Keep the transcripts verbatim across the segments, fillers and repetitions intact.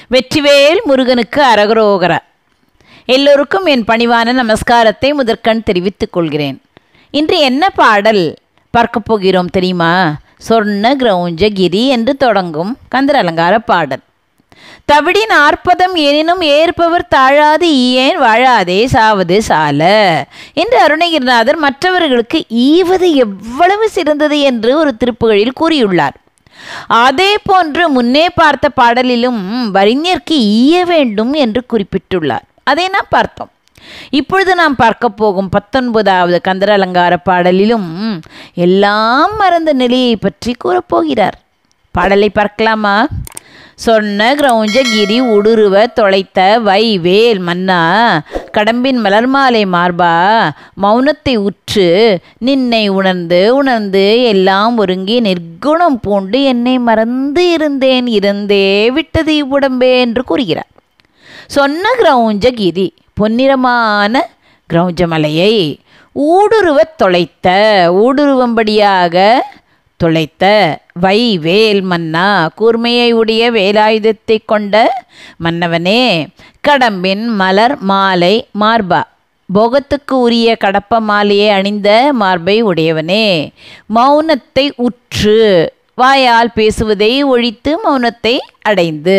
வெற்றிவேல் முருகனுக்கு அரகரோகரா. எல்லோருக்கும் என் பணிவான நமஸ்காரத்தை முதற்கண் தெரிவித்துக் கொள்கிறேன். இன்று என்ன பாடல் பார்க்க போகிறோம் தெரியுமா? சொர்ண கிரௌஞ்சகிரி என்று தொடங்கும் கந்தர் அலங்கார பாடல். தவிடி நாற்பதம் எனினும் ஏற்பவர் தாழாது ஈயேன் வாழாதே சாவது சால என்று அருணகிரிநாதர் மற்றவர்களுக்கு ஈவது எவ்வளவு சிறந்தது என்று ஒரு திருப்புகழில் கூறியுள்ளார். அதே போன்று முன்னே பார்த்த பாடலிலும் வறிஞர்க்கு ஈய வேண்டும் என்று குறிப்பிட்டுள்ளார். அதை நாம் பார்த்தோம். இப்பொழுது நாம் பார்க்க போகும் பத்தொன்பதாவது கந்தர் அலங்கார பாடலிலும் எல்லாம் மறந்த நிலையை பற்றி கூறப்போகிறார். பாடலை பார்க்கலாமா? சொன்ன கிரௌஞ்சகிரி உடுருவ தொலைத்த வைவேல் மன்னா கடம்பின் மலர்மாலை மார்பா மௌனத்தை உற்று நின்னை உணர்ந்து உணர்ந்து எல்லாம் ஒருங்கி நிர்குணம் பூண்டு என்னை மறந்து இருந்தேன் இருந்தே விட்டது இவ்வுடம்பே என்று கூறுகிறார். சொன்ன கிரௌஞ்சகிரி பொன்னிறமான கிரௌஞ்சமலையை ஊடுருவத் தொலைத்த ஊடுருவம்படியாக தொலைத்த வைவேல் மன்னா கூர்மையை உடைய வேலாயுதத்தை கொண்ட மன்னவனே கடம்பின் மலர் மாலை மார்பா போகத்துக்கு உரிய கடப்ப மாலையை அணிந்த மார்பை உடையவனே மௌனத்தை உற்று வாயால் பேசுவதை ஒழித்து மௌனத்தை அடைந்து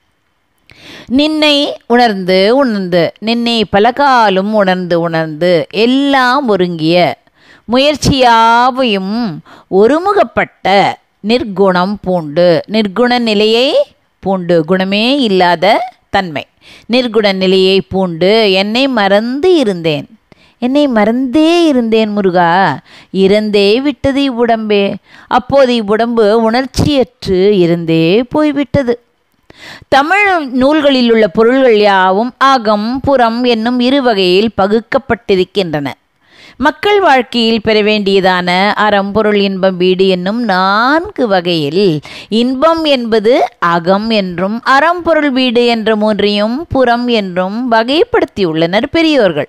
நின்னை உணர்ந்து உணர்ந்து நின்னை பலகாலும் உணர்ந்து உணர்ந்து எல்லாம் ஒருங்கிய முயற்சியாவையும் ஒருமுகப்பட்ட நிர்குணம் பூண்டு நிர்குண நிலையை பூண்டு குணமே இல்லாத தன்மை நிர்குண நிலையை பூண்டு என்னை மறந்து இருந்தேன் என்னை மறந்தே இருந்தேன் முருகா இருந்தே விட்டது இவ்வுடம்பே அப்போது இவ்வுடம்பு உணர்ச்சியற்று இருந்தே போய்விட்டது. தமிழ் நூல்களில் உள்ள பொருள்கள் யாவும் அகம் புறம் என்னும் இரு வகையில் பகுக்கப்பட்டிருக்கின்றன. மக்கள் வாழ்க்கையில் பெற வேண்டியதான அறம் பொருள் இன்பம் வீடு என்னும் நான்கு வகையில் இன்பம் என்பது அகம் என்றும் அறம் பொருள் வீடு என்ற மூன்றையும் புறம் என்றும் வகைப்படுத்தியுள்ளனர் பெரியோர்கள்.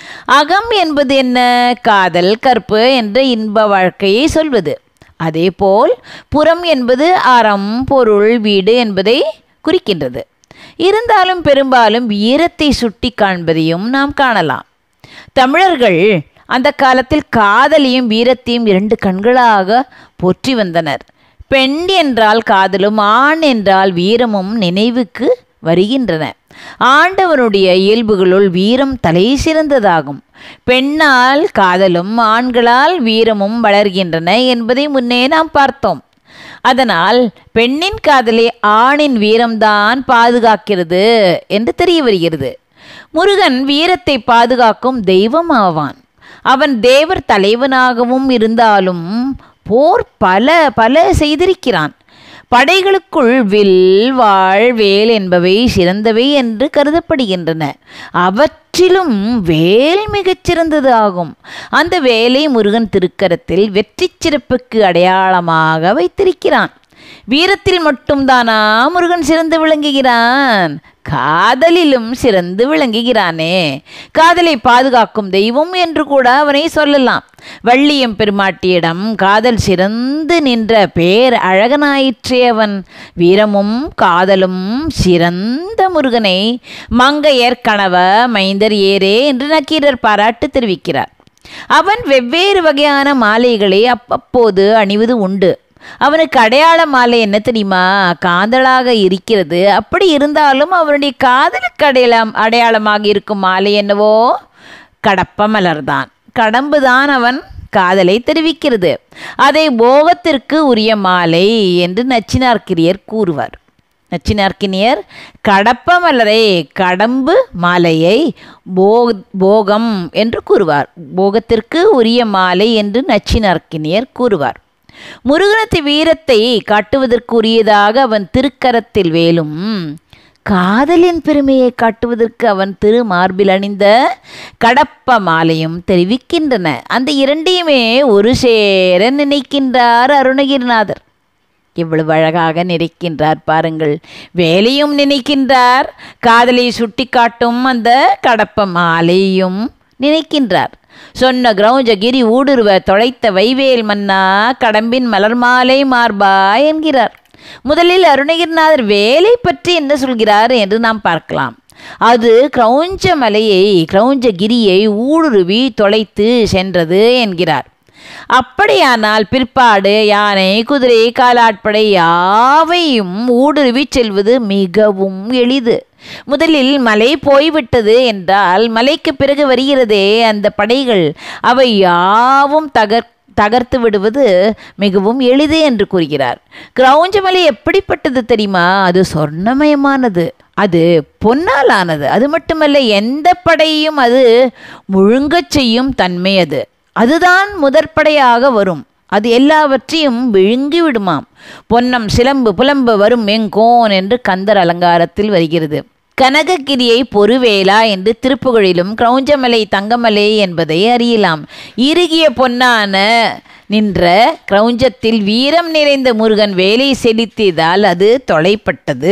அகம் என்பது என்ன? காதல் கற்பு என்ற இன்ப வாழ்க்கையை சொல்வது. அதேபோல் புறம் என்பது அறம் பொருள் வீடு என்பதை குறிக்கின்றது. இருந்தாலும் பெரும்பாலும் வீரத்தை சுட்டி காண்பதையும் நாம் காணலாம். தமிழர்கள் அந்த காலத்தில் காதலையும் வீரத்தையும் இரண்டு கண்களாக போற்றி வந்தனர். பெண் என்றால் காதலும் ஆண் என்றால் வீரமும் நினைவுக்கு வருகின்றன. ஆண்டவனுடைய இயல்புகளுள் வீரம் தலை சிறந்ததாகும். பெண்ணால் காதலும் ஆண்களால் வீரமும் வளர்கின்றன என்பதை முன்னே நாம் பார்த்தோம். அதனால் பெண்ணின் காதலை ஆணின் வீரம்தான் பாதுகாக்கிறது என்று தெரிய வருகிறது. முருகன் வீரத்தை பாதுகாக்கும் தெய்வம் ஆவான். அவன் தேவர் தலைவனாகவும் இருந்தாலும் போர் பல பல செய்திருக்கிறான். படைகளுக்குள் வில் வாழ் வேல் என்பவை சிறந்தவை என்று கருதப்படுகின்றன. அவற்றிலும் வேல் மிகச் சிறந்தது ஆகும். அந்த வேலை முருகன் திருக்கரத்தில் வெற்றி சிறப்புக்கு அடையாளமாக வைத்திருக்கிறான். வீரத்தில் மட்டும்தானா முருகன் சிறந்து விளங்குகிறான்? காதலிலும் சிறந்து விளங்குகிறானே. காதலை பாதுகாக்கும் தெய்வம் என்று கூட அவனை சொல்லலாம். வள்ளியம் பெருமாட்டியிடம் காதல் சிறந்து நின்ற பேர் அழகனாயிற்றே அவன். வீரமும் காதலும் சிறந்த முருகனை மங்கையர் கணவ மைந்தர் ஏரே என்று நக்கீரர் பாராட்டு தெரிவிக்கிறார். அவன் வெவ்வேறு வகையான மாலைகளை அப்பப்போது அணிவது உண்டு. அவனுக்கு அடையாள மாலை என்ன தெரியுமா? காதலாக இருக்கிறது. அப்படி இருந்தாலும் அவனுடைய காதலுக்கு அடையாளம் அடையாளமாக இருக்கும் மாலை என்னவோ கடப்ப மலர்தான். கடம்புதான் அவன் காதலை தெரிவிக்கிறது. அதை போகத்திற்கு உரிய மாலை என்று நச்சினார்க்கினியர் கூறுவார். நச்சினார்க்கினியர் கடப்ப மலரை கடம்பு மாலையை போ போகம் என்று கூறுவார். போகத்திற்கு உரிய மாலை என்று நச்சினார்க்கினியர் கூறுவார். முருகனத்து வீரத்தை காட்டுவதற்குரியதாக அவன் திருக்கரத்தில் வேலும் காதலின் பெருமையை காட்டுவதற்கு அவன் திரு மார்பில் அணிந்த கடப்ப மாலையும் தெரிவிக்கின்றன. அந்த இரண்டையுமே ஒரு சேர நினைக்கின்றார் அருணகிரிநாதர். எவ்வளவு அழகாக நினைக்கின்றார் பாருங்கள். வேலையும் நினைக்கின்றார், காதலை சுட்டி காட்டும் அந்த கடப்ப மாலையும் நினைக்கின்றார். சொன்ன கிரௌஞ்சகிரி ஊடுருவ தொலைத்த வைவேல் மன்னா கடம்பின் மலர்மாலை மார்பா என்கிறார். முதலில் அருணகிரிநாதர் வேலை பற்றி என்ன சொல்கிறார் என்று நாம் பார்க்கலாம். அது கிரௌஞ்ச மலையை கிரௌஞ்சகிரியை ஊடுருவி தொலைத்து சென்றது என்கிறார். அப்படியானால் பிற்பாடு யானை, குதிரை, காலாட்படை யாவையும் ஊடுருவி செல்வது மிகவும் எளிது. முதலில் மலை போய்விட்டது என்றால் மலைக்கு பிறகு வருகிறதே அந்த படைகள், அவை யாவும் தகர் தகர்த்து விடுவது மிகவும் எளிது என்று கூறுகிறார். கிரௌஞ்சமலை எப்படிப்பட்டது தெரியுமா? அது சொர்ணமயமானது, அது பொன்னால் ஆனது. அது மட்டுமல்ல, எந்த படையையும் அது முழுங்கச் செய்யும் தன்மை அது. அதுதான் முதற்படையாக வரும். அது எல்லாவற்றையும் விழுங்கி விடுமாம். பொன்னம் சிலம்பு புலம்பு வரும் எங்கோன் என்று கந்தர் அலங்காரத்தில் வருகிறது. கனககிரியை பொறுவேலா என்று திருப்புகழிலும் கிரௌஞ்சமலை தங்கமலை என்பதை அறியலாம். இறுகிய பொன்னான நின்ற கிரௌஞ்சத்தில் வீரம் நிறைந்த முருகன் வேலை செலுத்தியதால் அது தொலைப்பட்டது.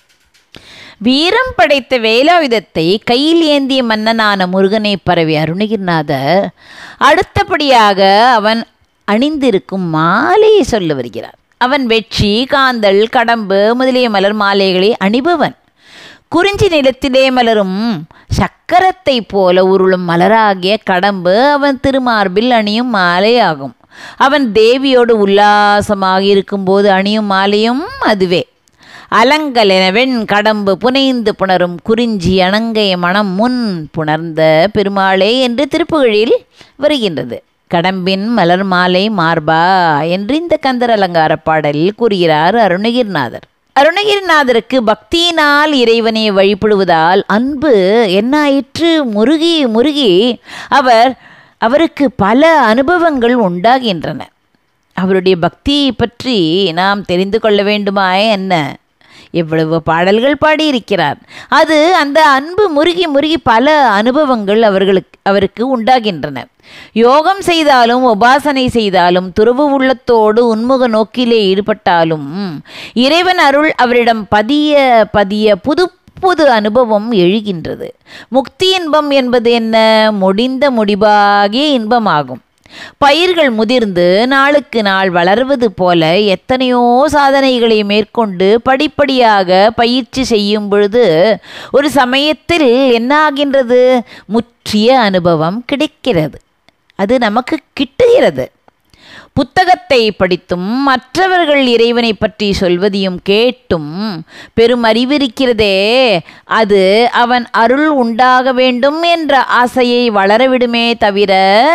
வீரம் படைத்த வேலாயுதத்தை கையில் ஏந்திய மன்னனான முருகனை பரவி அருணகிரிநாதர் அடுத்தபடியாக அவன் அணிந்திருக்கும் மாலையை சொல்ல வருகிறார். அவன் வெட்சி, காந்தள், கடம்பு முதலிய மலர் மாலைகளை அணிபவன். குறிஞ்சி நிலத்திலே மலரும் சக்கரத்தை போல உருளும் மலராகிய கடம்பு அவன் திருமார்பில் அணியும் மாலையாகும். அவன் தேவியோடு உல்லாசமாக இருக்கும்போது அணியும் மாலையும் அதுவே. அலங்கலெனவெண் கடம்பு புனைந்து புணரும் குறிஞ்சி அணங்கை மனம் முன் புணர்ந்த பெருமாளே என்று திருப்புகழில் வருகின்றது. கடம்பின் மலர் மாலை மார்பா என்று இந்த கந்தர் அலங்கார பாடலில் கூறுகிறார் அருணகிரிநாதர். அருணகிரிநாதருக்கு பக்தியினால் இறைவனை வழிபடுவதால் அன்பு என்னாயிற்று முருகி முருகி அவர் அவருக்கு பல அனுபவங்கள் உண்டாகின்றன. அவருடைய பக்தியை பற்றி நாம் தெரிந்து கொள்ள வேண்டுமா என்ன? எவ்வளவு பாடல்கள் பாடியிருக்கிறார். அது அந்த அன்பு முருகி முருகி பல அனுபவங்கள் அவர்களுக்கு அவருக்கு உண்டாகின்றன. யோகம் செய்தாலும் உபாசனை செய்தாலும் துறவு உள்ளத்தோடு உன்முக நோக்கிலே ஈடுபட்டாலும் இறைவன் அருள் அவரிடம் பதிய பதிய புது புது அனுபவம் எழுகின்றது. முக்தி இன்பம் என்பது என்ன? முடிந்த முடிவாகிய இன்பமாகும். பயிர்கள் முதிர்ந்து நாளுக்கு நாள் வளர்வது போல எத்தனையோ சாதனைகளை மேற்கொண்டு படிப்படியாக பயிற்சி செய்யும் பொழுது ஒரு சமயத்தில் என்ன ஆகின்றது? முற்றிய அனுபவம் கிடைக்கிறது. அது நமக்கு கிட்டுகிறது. புத்தகத்தை படித்தும் மற்றவர்கள் இறைவனை பற்றி சொல்வதையும் கேட்டும் பெரும் அறிவிருக்கிறதே, அது அவன் அருள் உண்டாக வேண்டும் என்ற ஆசையை வளரவிடுமே தவிர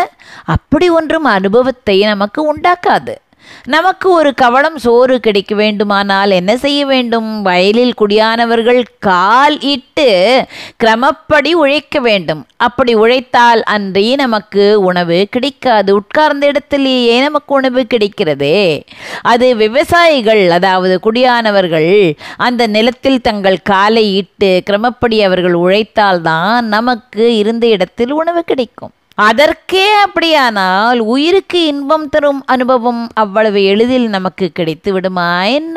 அப்படி ஒன்றும் அனுபவத்தை நமக்கு உண்டாக்காது. நமக்கு ஒரு கவளம் சோறு கிடைக்க வேண்டுமானால் என்ன செய்ய வேண்டும்? வயலில் குடியானவர்கள் கால் இட்டு கிரமப்படி உழைக்க வேண்டும். அப்படி உழைத்தால் அன்றி நமக்கு உணவு கிடைக்காது. உட்கார்ந்த இடத்திலேயே நமக்கு உணவு கிடைக்கிறதே. அது விவசாயிகள், அதாவது குடியானவர்கள் அந்த நிலத்தில் தங்கள் காலை இட்டு கிரமப்படி அவர்கள் உழைத்தால்தான் நமக்கு இருந்த இடத்தில் உணவு கிடைக்கும். அதற்கே அப்படியானால் உயிருக்கு இன்பம் தரும் அனுபவம் அவ்வளவு எளிதில் நமக்கு கிடைத்து விடுமா என்ன?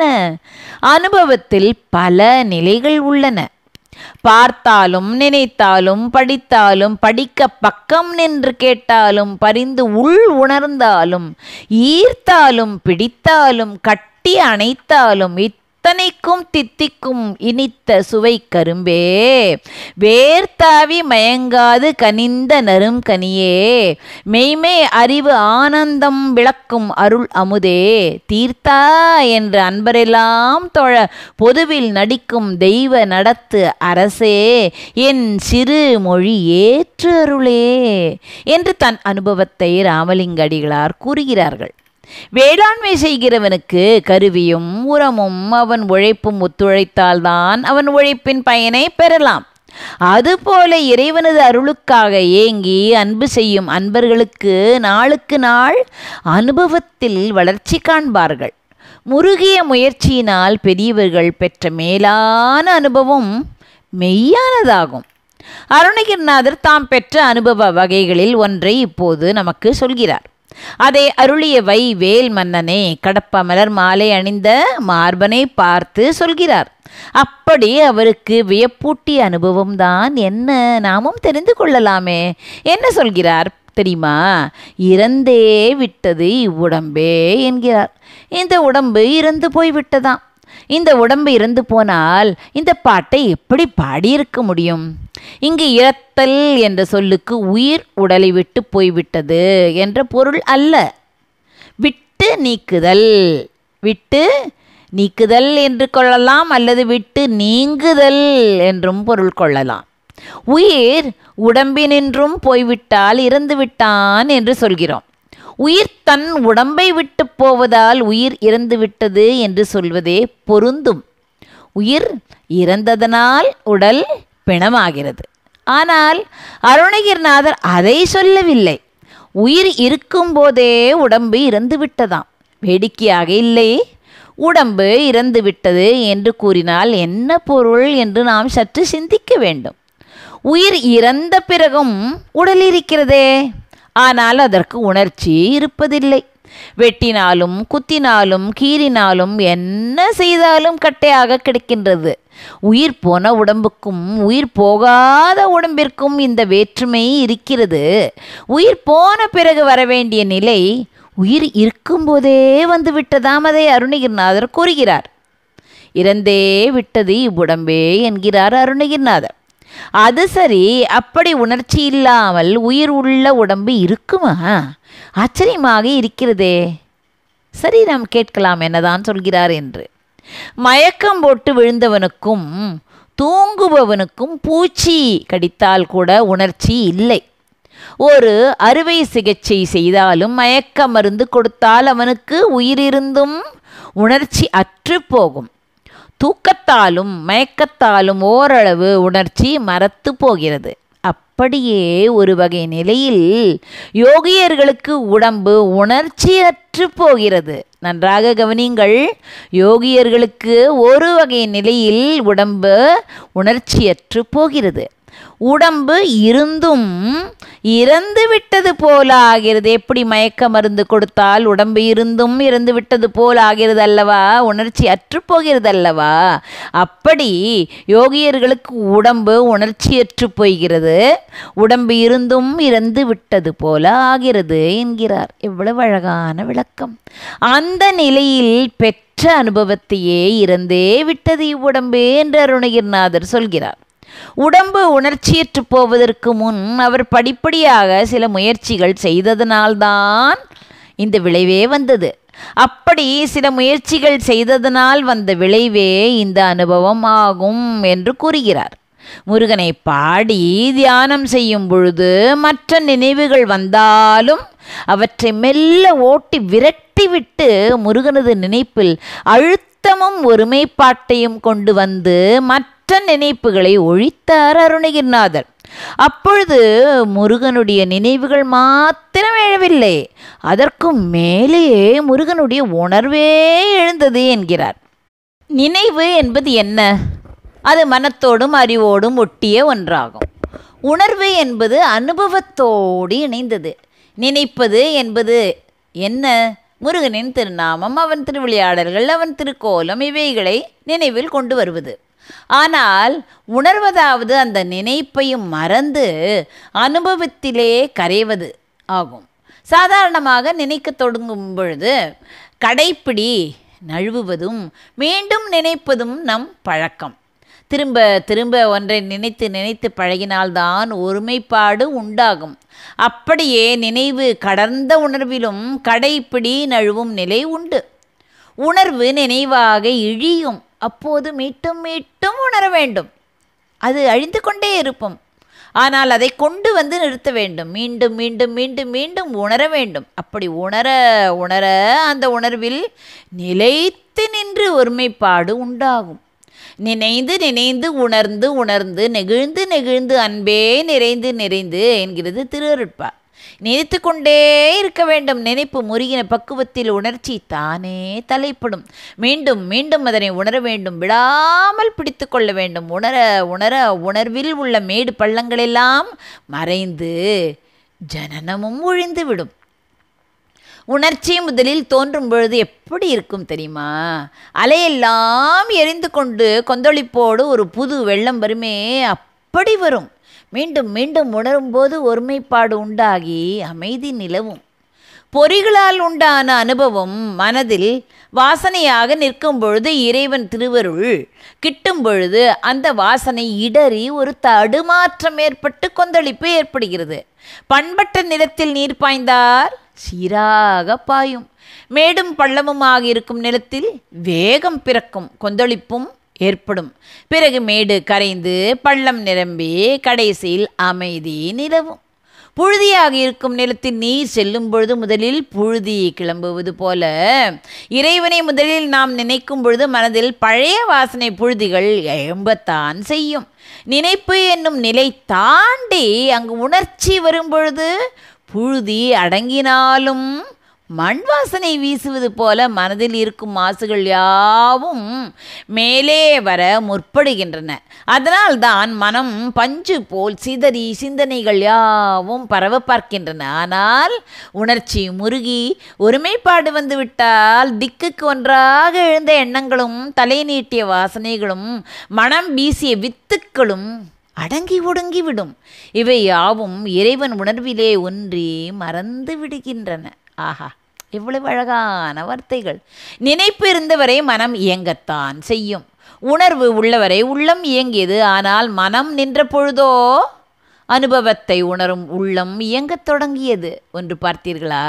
அனுபவத்தில் பல நிலைகள் உள்ளன. பார்த்தாலும் நினைத்தாலும் படித்தாலும் படிக்க பக்கம் நின்று கேட்டாலும் பரிந்து உள் உணர்ந்தாலும் ஈர்த்தாலும் பிடித்தாலும் கட்டி அணைத்தாலும் இத்தனைக்கும் தித்திக்கும் இனித்த சுவை கரும்பே, வேர்த்தாவி மயங்காது கனிந்த நரும் கனியே, மெய்மை அறிவு ஆனந்தம் விளக்கும் அருள் அமுதே, தீர்த்தா என்று அன்பரெல்லாம் தொழ பொதுவில் நடிக்கும் தெய்வ நடத்து அரசே, என் சிறு மொழி ஏற்று அருளே என்று தன் அனுபவத்தை ராமலிங்க அடிகளார் கூறுகிறார்கள். வேளாண்மை செய்கிறவனுக்கு கருவியும் உரமும் அவன் உழைப்பும் ஒத்துழைத்தால்தான் அவன் உழைப்பின் பயனை பெறலாம். அதுபோல இறைவனது அருளுக்காக ஏங்கி அன்பு செய்யும் அன்பர்களுக்கு நாளுக்கு நாள் அனுபவத்தில் வளர்ச்சி காண்பார்கள். முருகிய முயற்சியினால் பெரியவர்கள் பெற்ற மேலான அனுபவம் மெய்யானதாகும். அருணகிரிநாதர் தாம் பெற்ற அனுபவ வகைகளில் ஒன்றை இப்போது நமக்கு சொல்கிறார். அதை அருளிய வை வேல் மன்னனே கடப்ப மலர் மாலை அணிந்த மார்பனை பார்த்து சொல்கிறார். அப்படி அவருக்கு வியப்பூட்டிய அனுபவம் தான் என்ன? நாமும் தெரிந்து கொள்ளலாமே. என்ன சொல்கிறார்? தெரியுமா? இறந்தே விட்டது இவ்வுடம்பே என்கிறார். இந்த உடம்பு இறந்து போய்விட்டதாம். இந்த உடம்பு இறந்து போனால் இந்த பாட்டை எப்படி பாடியிருக்க முடியும்? இங்கு இறத்தல் என்ற சொல்லுக்கு உயிர் உடலை விட்டு போய்விட்டது என்ற பொருள் அல்ல. விட்டு நீக்குதல், விட்டு நீக்குதல் என்று கொள்ளலாம், அல்லது விட்டு நீங்குதல் என்றும் பொருள் கொள்ளலாம். உயிர் உடம்பினின்றும் போய்விட்டால் இறந்து விட்டான் என்று சொல்கிறோம். உயிர் தன் உடம்பை விட்டு போவதால் உயிர் இறந்து விட்டது என்று சொல்வதே பொருந்தும். உயிர் இறந்ததனால் உடல் பிணமாகிறது. ஆனால் அருணகிரிநாதர் அதை சொல்லவில்லை. உயிர் இருக்கும்போதே உடம்பு இறந்து விட்டதாம். வேடிக்கையாக இல்லை? உடம்பு இறந்து விட்டது என்று கூறினால் என்ன பொருள் என்று நாம் சற்று சிந்திக்க வேண்டும். உயிர் இறந்த பிறகும் உடல் இருக்கிறதே, ஆனால் அதற்கு உணர்ச்சி இருப்பதில்லை. வெட்டினாலும் குத்தினாலும் கீறினாலும் என்ன செய்தாலும் கட்டையாக கிடக்கின்றது. உயிர் போன உடம்புக்கும் உயிர் போகாத உடம்பிற்கும் இந்த வேற்றுமை இருக்கிறது. உயிர் போன பிறகு வரவேண்டிய நிலை உயிர் இருக்கும்போதே வந்து விட்டதாம். அதை அருணகிரிநாதர் கூறுகிறார். இறந்தே விட்டது இவ்வுடம்பே என்கிறார் அருணகிரிநாதர். அது சரி, அப்படி உணர்ச்சி இல்லாமல் உயிர் உள்ள உடம்பு இருக்குமா? ஆச்சரியமாக இருக்கிறதே. சரி, நாம் கேட்கலாம் என்னதான் சொல்கிறார் என்று. மயக்கம் போட்டு விழுந்தவனுக்கும் தூங்குபவனுக்கும் பூச்சி கடித்தால் கூட உணர்ச்சி இல்லை. ஒரு அறுவை சிகிச்சை செய்தாலும் மயக்க மருந்து கொடுத்தால் அவனுக்கு உயிரிருந்தும் உணர்ச்சி அற்று போகும். தூக்கத்தாலும் மயக்கத்தாலும் ஓரளவு உணர்ச்சி மறத்து போகிறது. அப்படியே ஒரு வகை நிலையில் யோகியர்களுக்கு உடம்பு உணர்ச்சியற்று போகிறது. நன்றாக கவனிங்கள். யோகியர்களுக்கு ஒரு வகை நிலையில் உடம்பு உணர்ச்சியற்று போகிறது. உடம்பு இருந்தும் இறந்து விட்டது போல ஆகிறது. எப்படி மயக்க மருந்து கொடுத்தால் உடம்பு இருந்தும் இறந்து விட்டது போல ஆகிறது அல்லவா? உணர்ச்சி அற்று போகிறது அல்லவா? அப்படி யோகியர்களுக்கு உடம்பு உணர்ச்சியற்று போகிறது. உடம்பு இருந்தும் இறந்து விட்டது போல ஆகிறது என்கிறார். எவ்வளவு அழகான விளக்கம்! அந்த நிலையில் பெற்ற அனுபவத்தையே இறந்தே விட்டது இவ்வுடம்பு என்று அருணகிரிநாதர் சொல்கிறார். உடம்பு உணர்ச்சியற்று போவதற்கு முன் அவர் படிப்படியாக சில முயற்சிகள் செய்ததனால்தான் இந்த விளைவே வந்தது. அப்படி சில முயற்சிகள் செய்ததனால் வந்த விளைவே இந்த அனுபவம் ஆகும் என்று கூறுகிறார். முருகனை பாடி தியானம் செய்யும் பொழுது மற்ற நினைவுகள் வந்தாலும் அவற்றை மெல்ல ஓட்டி விரட்டிவிட்டு முருகனது நினைப்பில் அழுத்தமும் ஒருமைப்பாட்டையும் கொண்டு வந்து மற்ற நினைப்புகளை ஒழித்தார் அருணகிரிநாதர். அப்பொழுது முருகனுடைய நினைவுகள் மாத்திரம் எழவில்லை, அதற்கும் மேலே முருகனுடைய உணர்வே எழுந்தது என்கிறார். நினைவு என்பது என்ன? அது மனத்தோடும் அறிவோடும் ஒட்டிய ஒன்றாகும். உணர்வு என்பது அனுபவத்தோடு இணைந்தது. நினைப்பது என்பது என்ன? முருகனின் திருநாமம், அவன் திருவிளையாடல்கள், அவன் திருக்கோலம், இவைகளை நினைவில் கொண்டு வருவது. ஆனால் உணர்வதாவது அந்த நினைப்பையும் மறந்து அனுபவத்திலே கரைவது ஆகும். சாதாரணமாக நினைக்க தொடங்கும் பொழுது கடைப்பிடி நழுவுவதும் மீண்டும் நினைப்பதும் நம் பழக்கம். திரும்ப திரும்ப ஒன்றை நினைத்து நினைத்து பழகினால்தான் ஒருமைப்பாடு உண்டாகும். அப்படியே நினைவு கடந்த உணர்விலும் கடைப்பிடி நழுவும் நிலை உண்டு. உணர்வு நினைவாக இழியும். அப்போது மீட்டும் மீட்டும் உணர வேண்டும். அது அழிந்து கொண்டே இருப்போம். ஆனால் அதை கொண்டு வந்து நிறுத்த வேண்டும். மீண்டும் மீண்டும் மீண்டும் மீண்டும் உணர வேண்டும். அப்படி உணர உணர அந்த உணர்வில் நிலைத்து நின்று ஒருமைப்பாடு உண்டாகும். நினைந்து நினைந்து உணர்ந்து உணர்ந்து நெகிழ்ந்து நெகிழ்ந்து அன்பே நிறைந்து நிறைந்து என்கிறது திருஅருட்பா. நினைத்து கொண்டே இருக்க வேண்டும். நினைப்பு முருகின பக்குவத்தில் உணர்ச்சி தானே தலைப்படும். மீண்டும் மீண்டும் அதனை உணர வேண்டும். விடாமல் பிடித்து கொள்ள வேண்டும். உணர உணர உணர்வில் உள்ள மேடு பள்ளங்களெல்லாம் மறைந்து ஜனனமும் ஒழிந்து விடும். உணர்ச்சி முதலில் தோன்றும் பொழுது எப்படி இருக்கும் தெரியுமா? அலையெல்லாம் எரிந்து கொண்டு கொந்தளிப்போடு ஒரு புது வெள்ளம் வருமே, அப்படி வரும். மீண்டும் மீண்டும் உணரும்போது ஒருமைப்பாடு உண்டாகி அமைதி நிலவும். பொறிகளால் உண்டான அனுபவம் மனதில் வாசனையாக நிற்கும் பொழுது இறைவன் திருவருள் கிட்டும் பொழுது அந்த வாசனை இடறி ஒரு தடுமாற்றம் ஏற்பட்டு கொந்தளிப்பு ஏற்படுகிறது. பண்பட்ட நிலத்தில் நீர் பாய்ந்தால் சீராக பாயும். மேடும் பள்ளமுமாக இருக்கும் நிலத்தில் வேகம் பிறக்கும், கொந்தளிப்பும் ஏற்படும். பிறகு மேடு கரைந்து பள்ளம் நிரம்பி கடைசியில் அமைதி நிலவும். புழுதியாக இருக்கும் நிலத்தில் நீர் செல்லும் பொழுது முதலில் புழுதி கிளம்புவது போல இறைவனை முதலில் நாம் நினைக்கும் பொழுது மனதில் பழைய வாசனை புழுதிகள் எழும்பத்தான் செய்யும். நினைப்பு என்னும் நிலை தாண்டி அங்கு உணர்ச்சி வரும் பொழுது புழுதி அடங்கினாலும் மண் வாசனை வீசுவது போல மனதில் இருக்கும் மாசுகள் யாவும் மேலே வர முற்படுகின்றன. அதனால்தான் மனம் பஞ்சு போல் சிதறி சிந்தனைகள் யாவும் பரவ பார்க்கின்றன. ஆனால் உணர்ச்சி முருகி ஒருமைப்பாடு வந்துவிட்டால் திக்குக்கு ஒன்றாக எழுந்த எண்ணங்களும் தலை நீட்டிய வாசனைகளும் மனம் வீசிய வித்துக்களும் அடங்கி ஒடுங்கிவிடும். இவை யாவும் இறைவன் உணர்விலே ஒன்றி மறந்து விடுகின்றன. ஆஹா, எவ்வளவு அழகான வார்த்தைகள்! நினைப்பு இருந்தவரை மனம் இயங்கத்தான் செய்யும். உணர்வு உள்ளவரை உள்ளம் இயங்கியது. ஆனால் மனம் நின்ற பொழுதோ அனுபவத்தை உணரும் உள்ளம் இயங்கத் தொடங்கியது. ஒன்று பார்த்தீர்களா?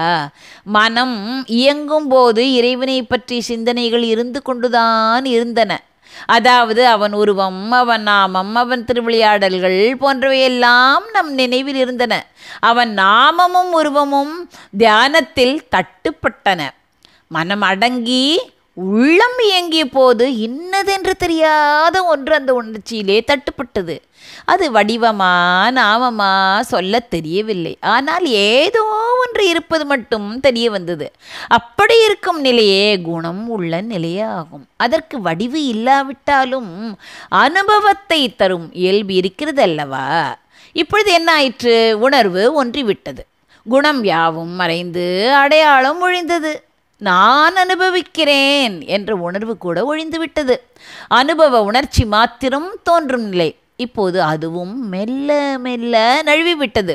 மனம் இயங்கும் போது இறைவனை பற்றி சிந்தனைகள் இருந்து கொண்டுதான் இருந்தன. அதாவது அவன் உருவம், அவன் நாமம், அவன் திருவிளையாடல்கள் போன்றவையெல்லாம் நம் நினைவில் இருந்தன. அவன் நாமமும் உருவமும் தியானத்தில் தட்டுப்பட்டன. மனம் அடங்கி உள்ளம் இயங்கிய போது இன்னதென்று தெரியாத ஒன்று அந்த உணர்ச்சியிலே தட்டுப்பட்டது. அது வடிவமா நாமமா சொல்ல தெரியவில்லை. ஆனால் ஏதோ ஒன்று இருப்பது மட்டும் தெரிய வந்தது. அப்படி இருக்கும் நிலையே குணம் உள்ள நிலையாகும். அதற்கு வடிவு இல்லாவிட்டாலும் அனுபவத்தை தரும் இயல்பு இருக்கிறது அல்லவா? இப்பொழுது என்ன ஆயிற்று? உணர்வு ஒன்றிவிட்டது. குணம் யாவும் மறைந்து அடையாளம் ஒழிந்தது. நான் அனுபவிக்கிறேன் என்ற உணர்வு கூட ஒழிந்துவிட்டது. அனுபவ உணர்ச்சி மாத்திரம் தோன்றும் நிலை இப்போது அதுவும் மெல்ல மெல்ல நழுவிவிட்டது.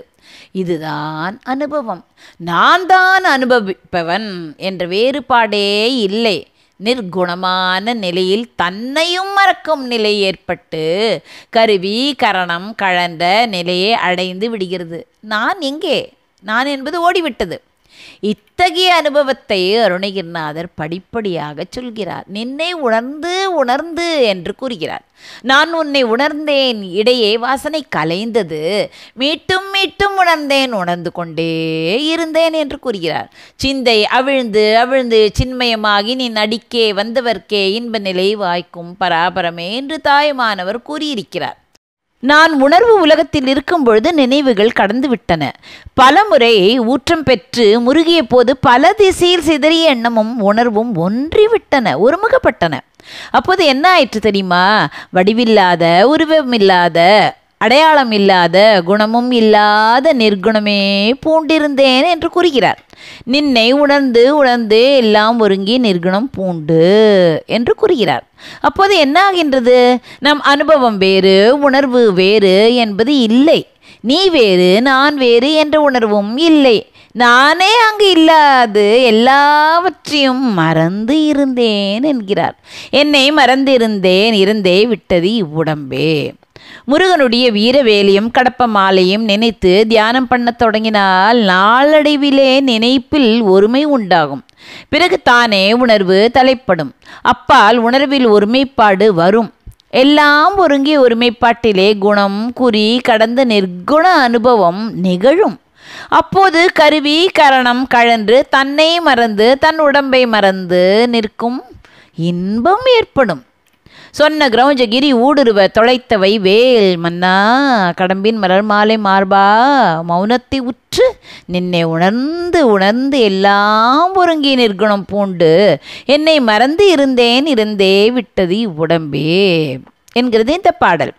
இதுதான் அனுபவம். நான் தான் அனுபவிப்பவன் என்ற வேறுபாடே இல்லை. நிர்குணமான நிலையில் தன்னையும் மறக்கும் நிலை ஏற்பட்டு கருவி கரணம் கழன்ற நிலையை அடைந்து விடுகிறது. நான் எங்கே? நான் என்பது ஓடிவிட்டது. இத்தகைய அனுபவத்தை அருணகிரிநாதர் படிப்படியாக சொல்கிறார். நின்னை உணர்ந்து உணர்ந்து என்று கூறுகிறார். நான் உன்னை உணர்ந்தேன், இடையே வாசனை கலைந்தது, மீட்டும் மீட்டும் உணர்ந்தேன், உணர்ந்து கொண்டே இருந்தேன் என்று கூறுகிறார். சிந்தை அவிழ்ந்து அவிழ்ந்து சின்மயமாகி நீ நடிக்கே வந்தவர்க்கே இன்ப நிலை வாய்க்கும் பராபரமே என்று தாயுமானவர் கூறியிருக்கிறார். நான் உணர்வு உலகத்தில் இருக்கும் பொழுது நினைவுகள் கடந்து விட்டன. பல முறை ஊற்றம் பெற்று முருகிய போது பல திசையில் சிதறிய எண்ணமும் உணர்வும் ஒன்றிவிட்டன, ஒருமுகப்பட்டன. அப்போது என்ன ஆயிற்று தெரியுமா? வடிவில்லாத, உருவமில்லாத, அடையாளம் இல்லாத, குணமும் இல்லாத நிர்குணமே பூண்டிருந்தேன் என்று கூறுகிறார். நின்னை உணர்ந்து உணர்ந்து எல்லாம் ஒருங்கி நிர்குணம் பூண்டு என்று கூறுகிறார். அப்போது என்ன ஆகின்றது? நம் அனுபவம் வேறு, உணர்வு வேறு என்பது இல்லை. நீ வேறு நான் வேறு என்ற உணர்வும் இல்லை. நானே அங்கு இல்லாது எல்லாவற்றையும் மறந்து இருந்தேன் என்கிறார். என்னை மறந்திருந்தேன், இருந்தே விட்டது இவ்வுடம்பே. முருகனுடைய வீரவேலியும் கடப்ப மாலையும் நினைத்து தியானம் பண்ண தொடங்கினால் நாளடைவிலே நினைப்பில் ஒருமை உண்டாகும். பிறகு தானே உணர்வு தலைப்படும். அப்பால் உணர்வில் ஒருமைப்பாடு வரும். எல்லாம் ஒருங்கிய ஒருமைப்பாட்டிலே குணம் குறி கடந்த நிர்குண அனுபவம் நிகழும். அப்போது கருவி கரணம் கழன்று தன்னை மறந்து தன் உடம்பை மறந்து நிற்கும் இன்பம் ஏற்படும். சொன்ன கிரௌஞ்சகிரி ஊடுருவ தொலைத்தவை வேல் மன்னா கடம்பின் மலர் மாலை மார்பா மௌனத்தை உற்று நின்னை உணர்ந்து உணர்ந்து எல்லாம் ஒருங்கி நிர்குணம் பூண்டு என்னை மறந்து இருந்தேன், இருந்தே விட்டது இவ்வுடம்பே என்கிறது இந்த பாடல்.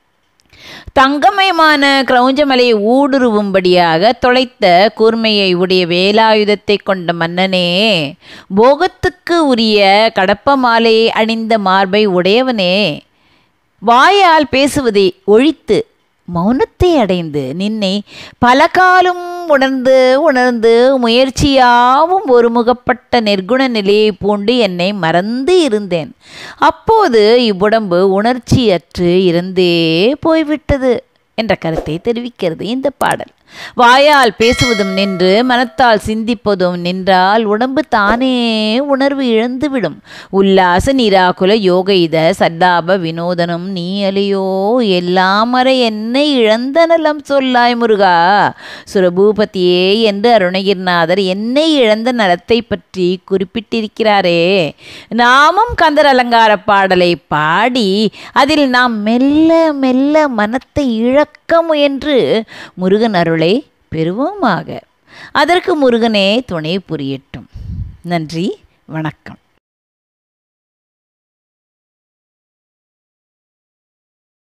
தங்கமயமான கிரௌஞ்சமலையை ஊடுருவும்படியாக தொலைத்த கூர்மையை உடைய வேலாயுதத்தை கொண்ட மன்னனே, போகத்துக்கு உரிய கடப்ப மாலையை அணிந்த மார்பை உடையவனே, வாயால் பேசுவதை ஒழித்து மௌனத்தை அடைந்து நின்னை பல காலம் உணர்ந்து உணர்ந்து முயற்சியாவும் ஒருமுகப்பட்ட நிர்குண நிலையை பூண்டு என்னை மறந்து இருந்தேன். அப்போது இவ்வுடம்பு உணர்ச்சியற்று இருந்தே போய்விட்டது என்ற கருத்தை தெரிவிக்கிறது இந்த பாடல். வாயால் பேசுவதும் நின்று மனத்தால் சிந்திப்பதும் நின்றால் உடம்பு தானே உணர்வு இழந்துவிடும். உல்லாச நிராகுல யோக இத சல்லாப வினோதனும் நீ அலையோ எல்லாம் அறை என்னை இழந்த நலம் சொல்லாய் முருகா. சுரபூபதியே என்று அருணகிரிநாதர் என்னை இழந்த நலத்தை பற்றி குறிப்பிட்டிருக்கிறாரே. நாமும் கந்தர் அலங்கார பாடலை பாடி அதில் நாம் மெல்ல மெல்ல மனத்தை இழக்க முயன்று முருகன் அருளை பெறுவோமாக. அதற்கு முருகனே துணை புரியட்டும். நன்றி, வணக்கம்.